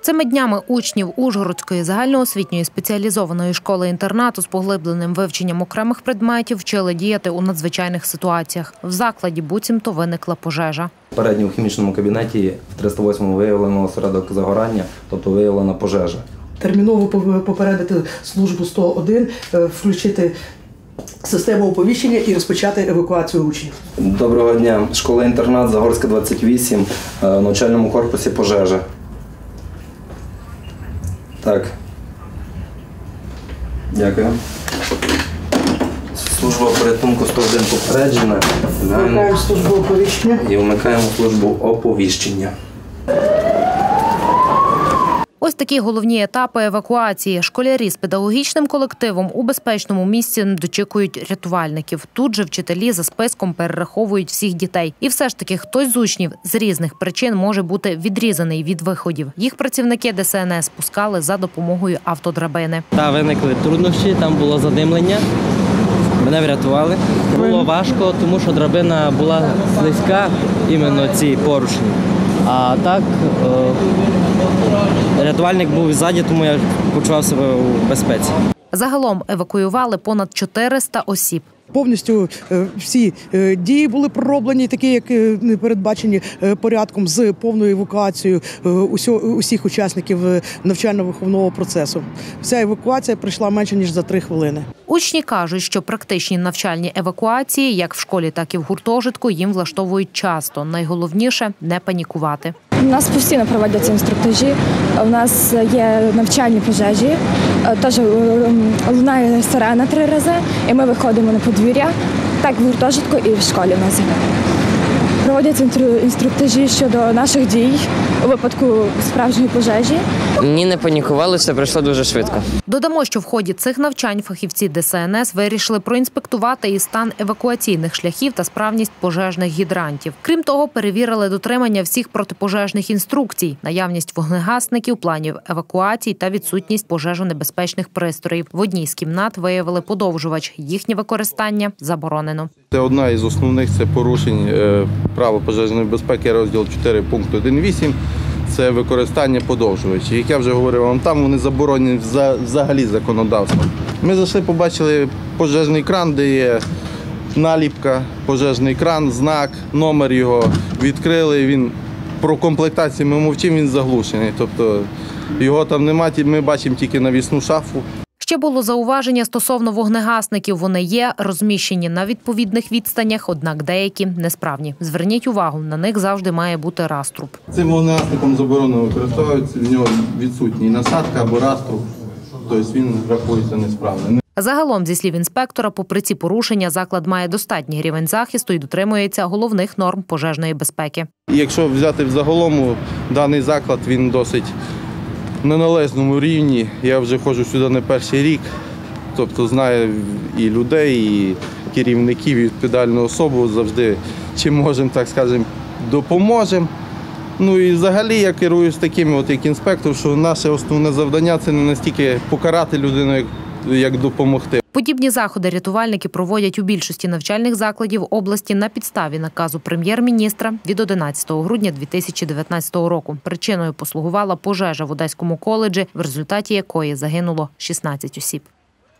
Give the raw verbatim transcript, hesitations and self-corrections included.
Цими днями учнів Ужгородської загальноосвітньої спеціалізованої школи-інтернату з поглибленим вивченням окремих предметів вчили діяти у надзвичайних ситуаціях. В закладі буцімто виникла пожежа. Попередньо у хімічному кабінеті в триста восьмому виявлено осередок загорання, тобто виявлена пожежа. Терміново попередити службу сто один, включити систему оповіщення і розпочати евакуацію учнів. Доброго дня. Школа-інтернат Загорська, двадцять вісім, в навчальному корпусі пожежа. Так. Дякую. Служба порятунку сто один попереджена. Вмикаємо службу оповіщення. І вмикаємо службу оповіщення. Ось такі головні етапи евакуації. Школярі з педагогічним колективом у безпечному місці дочікують рятувальників. Тут же вчителі за списком перераховують всіх дітей. І все ж таки хтось з учнів з різних причин може бути відрізаний від виходів. Їх працівники Де Се Ен Ес спускали за допомогою автодрабини. Та виникли труднощі, там було задимлення. Мене врятували. Було важко, тому що драбина була слизька, іменно ці поручні. А так, рятувальник був ззаді, тому я почував себе у безпеці. Загалом евакуювали понад чотириста осіб. Повністю всі дії були пророблені, такі, як передбачені порядком, з повною евакуацією усіх учасників навчально-виховного процесу. Вся евакуація пройшла менше, ніж за три хвилини. Учні кажуть, що практичні навчальні евакуації, як в школі, так і в гуртожитку, їм влаштовують часто. Найголовніше – не панікувати. У нас постійно проводяться інструктажі, у нас є навчальні пожежі, теж лунає сирена три рази, і ми виходимо на подвір'я, так в гуртожитку і в школі в нас. Проводяться інструктажі щодо наших дій у випадку справжньої пожежі. Ні, не панікували, все пройшло дуже швидко. Додамо, що в ході цих навчань фахівці Де Се Ен Ес вирішили проінспектувати і стан евакуаційних шляхів та справність пожежних гідрантів. Крім того, перевірили дотримання всіх протипожежних інструкцій, наявність вогнегасників, планів евакуацій та відсутність пожежонебезпечних пристроїв. В одній з кімнат виявили подовжувач. Їхнє використання заборонено. Це одна із основних – це порушень правил пожежної безпеки, розділ чотири пункт один вісім. Це використання подовжувачів. Як я вже говорив вам, там вони заборонені взагалі законодавством. Ми зайшли, побачили пожежний кран, де є наліпка, пожежний кран, знак, номер його. Відкрили, він про комплектацію ми мовчимо, він заглушений. Тобто його там немає, ми бачимо тільки навісну шафу. Ще було зауваження стосовно вогнегасників. Вони є, розміщені на відповідних відстанях, однак деякі несправні. Зверніть увагу, на них завжди має бути раструб. Цим вогнегасником заборонено використовуватися, в нього відсутній насадка або раструб, тобто він рахується несправним. Загалом, зі слів інспектора, попри ці порушення, заклад має достатній рівень захисту і дотримується головних норм пожежної безпеки. Якщо взяти в загалом, даний заклад, він досить на належному рівні. Я вже ходжу сюди не перший рік, тобто знаю і людей, і керівників, і відповідальну особу. Завжди, чим можемо, так скажемо, допоможемо. Ну і взагалі я керуюсь таким, от як інспектор, що наше основне завдання – це не настільки покарати людину, як, як допомогти. Подібні заходи рятувальники проводять у більшості навчальних закладів області на підставі наказу прем'єр-міністра від одинадцятого грудня дві тисячі дев'ятнадцятого року. Причиною послугувала пожежа в Одеському коледжі, в результаті якої загинуло шістнадцять осіб.